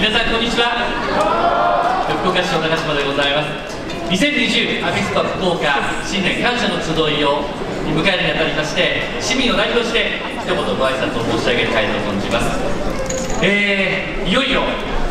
皆さんこんにちは。福岡市の高島でございます。2020アビスパ福岡新年感謝の集いを迎えるにあたりまして、市民を代表して一言ご挨拶を申し上げたいと存じます。いよいよ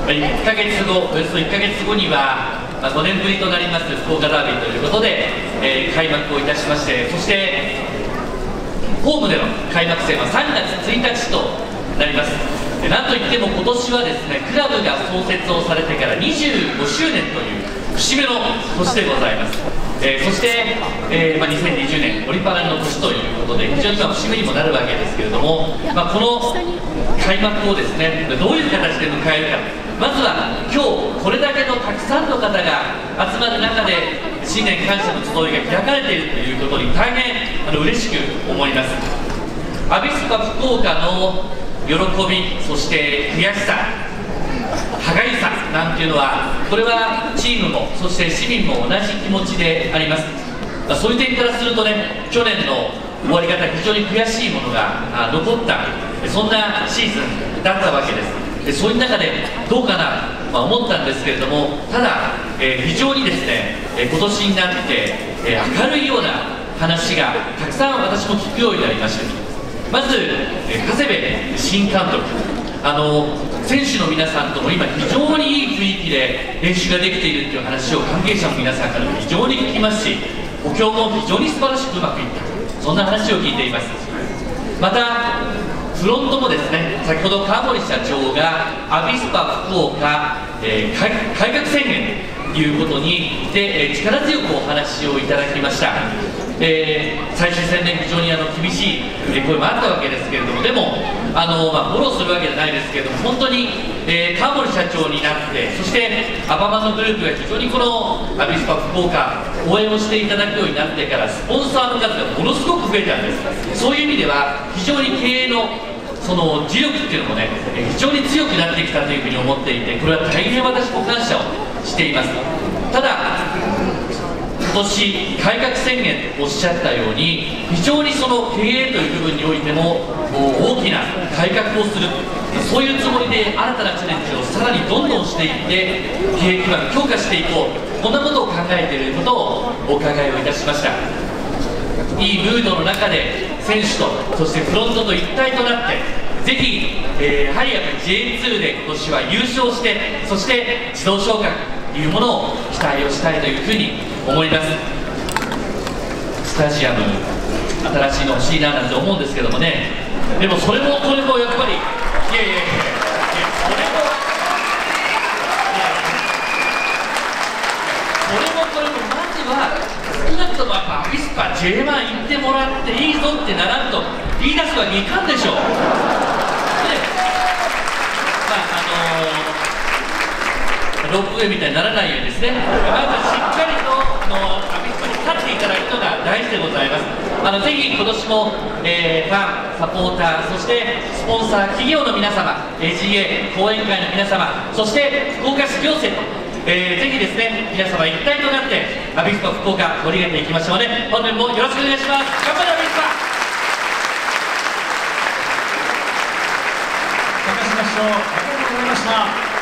1ヶ月後、およそ1ヶ月後には5年ぶりとなります福岡ダービーということで、開幕をいたしまして、そしてホームでの開幕戦は3月1日となります。なんといっても今年はですね、クラブが創設をされてから25周年という節目の年でございます。そして、2020年オリパラの年ということで非常に節目にもなるわけですけれども、この開幕をですねどういう形で迎えるか、まずは今日これだけのたくさんの方が集まる中で新年感謝の集いが開かれているということに大変嬉しく思います。アビスパ福岡の喜び、そして悔しさ、歯がゆさなんていうのは、これはチームもそして市民も同じ気持ちであります。そういう点からするとね、去年の終わり方非常に悔しいものが残った、そんなシーズンだったわけです。そういう中でどうかな、思ったんですけれども、ただ、非常にですね今年になって明るいような話がたくさん私も聞くようになりました。まず長谷部新監督、選手の皆さんとも今非常にいい雰囲気で練習ができているという話を関係者の皆さんからも非常に聞きますし、補強も非常に素晴らしくうまくいった、そんな話を聞いています。またフロントもですね、先ほど川森社長がアビスパ福岡、改革宣言ということにで力強くお話をいただきました。最終戦で非常に厳しい声もあったわけですけれども、でもフォローするわけじゃないですけれども、本当に、川森社長になって、そしてアパマのグループが非常にこのアビスパ福岡応援をしていただくようになってから、スポンサーの数がものすごく増えたんです。そういう意味では非常に経営のその磁力っていうのもね、非常に強くなってきたというふうに思っていて、これは大変私も感謝をしています。ただ今年改革宣言とおっしゃったように、非常にその経営という部分においても大きな改革をする、そういうつもりで新たなチャレンジをさらにどんどんしていって経営基盤を強化していこう、こんなことを考えていることをお伺いをいたしました。いいムードの中で選手とそしてフロントと一体となって、ぜひ、ハリアム J2 で今年は優勝して、そして自動昇格というものを期待をしたいというふうに思います。スタジアム新しいの欲しいななんて思うんですけどもね、でもそれもこれもやっぱりそれもこれもまずは少なくともアビスパ J1 行ってもらっていいぞってならんと言い出すわけいかんでしょう。ロープウェイみたいにならないようにですね、まずしっかりとアビスパに勝っていただくのが大事でございます。ぜひ今年も、ファン、サポーター、そしてスポンサー、企業の皆様、AGA、講演会の皆様、そして福岡市行政と、ぜひですね皆様一体となってアビスパ福岡盛り上げていきましょうね。本年もよろしくお願いします。頑張れアビスパ。 高島市長、ありがとうございました。